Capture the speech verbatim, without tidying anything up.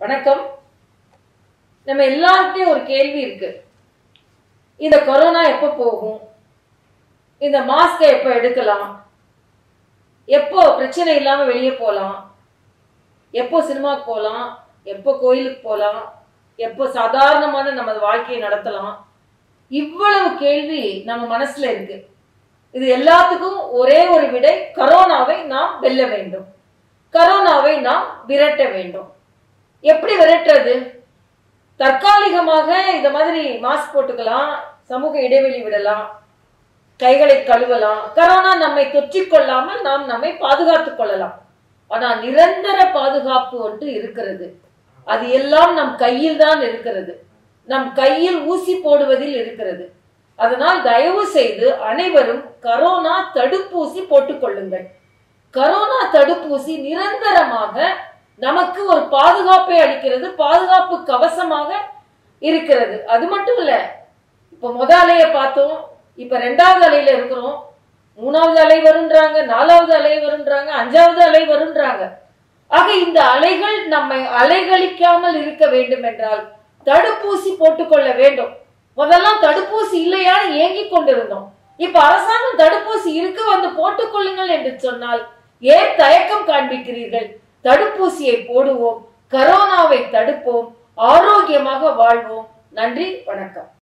வணக்கம். நம்ம எல்லார்கிட்டயும் ஒரு கேள்வி இருக்கு. இந்த கொரோனா எப்போ போகும்? இந்த மாஸ்கை எப்போ எடுக்கலாம்? எப்போ பிரச்சனை இல்லாம வெளியே போகலாம்? எப்போ சினிமாக்கு போகலாம்? எப்போ கோயிலுக்கு போகலாம்? எப்போ சாதாரணமான நம்ம வாழ்க்கையை நடத்தலாம்? இவ்வளவு கேள்வி நம்ம மனசுல இருக்கு. இது எல்லாத்துக்கும் ஒரே ஒரு விடை, கரோனாவை நாம் வெல்ல வேண்டும், கரோனாவை நாம் விரட்ட வேண்டும். எப்படி விரட்டுறது? தற்காலிகமாக இந்த மாதிரி மாஸ்க் போட்டுக்கலாம், சமூக இடைவெளி விடலாம், கைகளை கழுவலாம், கரோனா நம்மை தொற்றிக் கொள்ளாமல் நாம் நம்மை பாதுகாத்துக் கொள்ளலாம். ஆனா நிரந்தர பாதுகாப்பு ஒன்று இருக்கிறது. அது எல்லாம் நம் கையில் தான் இருக்கிறது. நம் கையில் ஊசி போடுவதில் இருக்கிறது. அதனால் தயவு செய்து அனைவரும் கரோனா தடுப்பூசி போட்டுக் கொள்ளுங்கள். கரோனா தடுப்பூசி நிரந்தரமாக நமக்கு ஒரு பாதுகாப்பை அளிக்கிறது, பாதுகாப்பு கவசமாக இருக்கிறது. அது மட்டும் இல்ல, இப்ப முத அலைய பார்த்தோம், இப்ப ரெண்டாவது அலையில இருக்கிறோம், மூணாவது அலை வருன்றாங்க, நாலாவது அலை வருன்றாங்க, அஞ்சாவது அலை வருன்றாங்க. ஆக இந்த அலைகள் நம்மை அலைகழிக்காமல் இருக்க வேண்டும் என்றால் தடுப்பூசி போட்டுக்கொள்ள வேண்டும். முதல்லாம் தடுப்பூசி இல்லையான்னு ஏங்கிக் கொண்டிருந்தோம். இப்ப அரசாங்கம் தடுப்பூசி இருக்கு, வந்து போட்டுக்கொள்ளுங்கள் என்று சொன்னால் ஏன் தயக்கம் காண்பிக்கிறீர்கள்? தடுப்பூசியை போடுவோம், கரோனாவை தடுப்போம், ஆரோக்கியமாக வாழ்வோம். நன்றி, வணக்கம்.